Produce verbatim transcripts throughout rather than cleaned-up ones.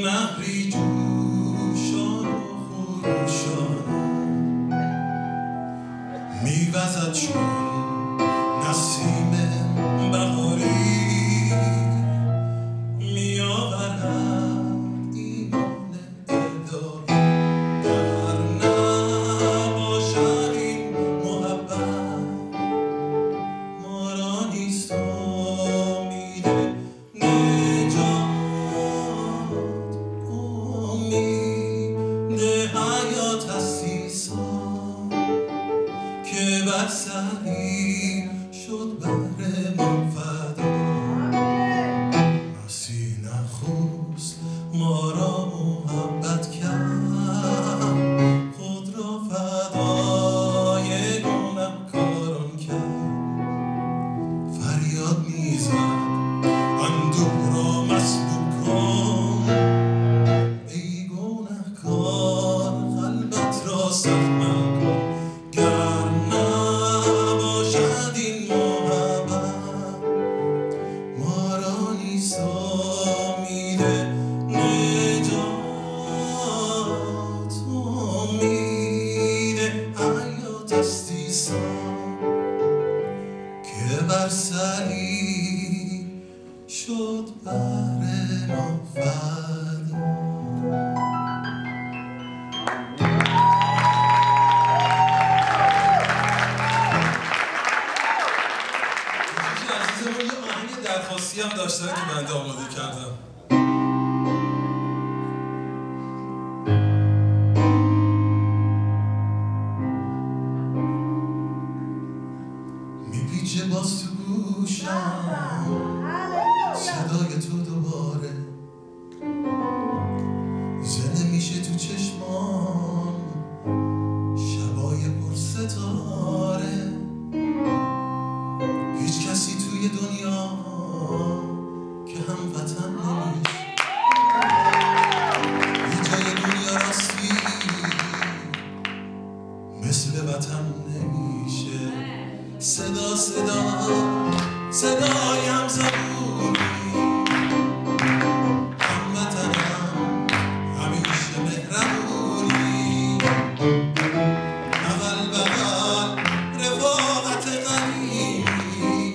نهری جوشان و خروشان میوزد چون نسیم بهاری میآورد ایمان الهی در نباشد این محبت ما را نیست امید نجات امید حیات است عیسی که بر صلیب شد بهر ما فدا مسیح نخست ما را محبت کرد خود را فدای گنهکاران کرد فریاد میزد اندوه را مسلوب کن ای گنهکار قلبت را سخت مکن گر نباشد این محبت ما را نیست امید نجات امید حیات است عیسی که بر صلیب شد بهر ما فدا عزیزمون یه آهنگ درخواستی هم داشتن که بنده آماده کردم. میپیچه باز تو گوشم صدای تو دوباره زنده میشه تو چشمان شبای پر ستاره هیچ کسی توی دنیا که هم وطن نمیشه هیچ جای دنیا راستی مثل وطن نمیشه صدا صدا صدای همزبونی هم وطنم همیشه مهربونی بغل بغل رفاقت قدیمی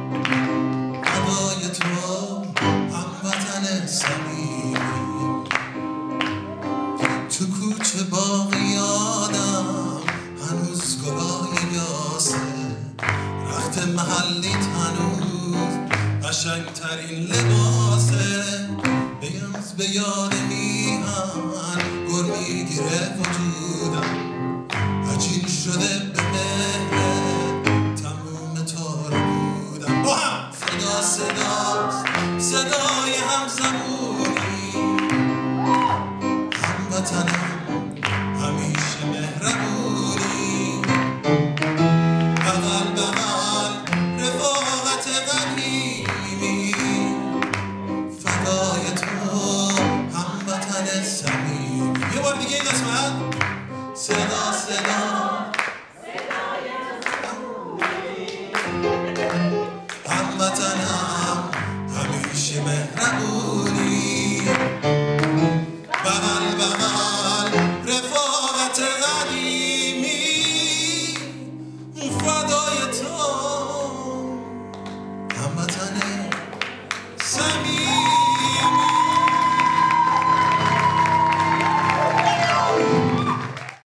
هوای تو هموطن صمیمی تو کوچه باغ یادم هنوز گلای یاسه رخت محلیت هنوز قشنگترین لباسه بیامز به یاد میهن گر میگیره وجودم عجین شده به مهر تموم تو رو بودم با هم صدا صدا صدای همزبونی هموطنم همیشه مهربونی بغل بغل رفاقت قدیمی فدای تو هموطن صمیمی یه بار دیگه این قسمت صدا صدا